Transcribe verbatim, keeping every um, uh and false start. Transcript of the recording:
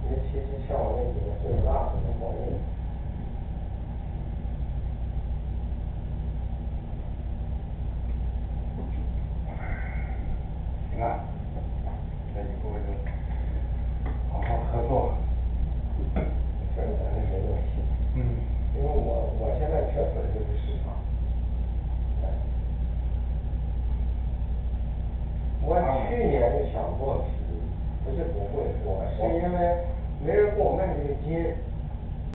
尤其是像我那几个岁数大的都过瘾。 行啊，那以后就好好合作。 这个咱就没问题。 嗯。 因为我我现在缺乏的就是市场。哎。我去年就想做纸，不是不会做，是因为没人给我卖这个筋。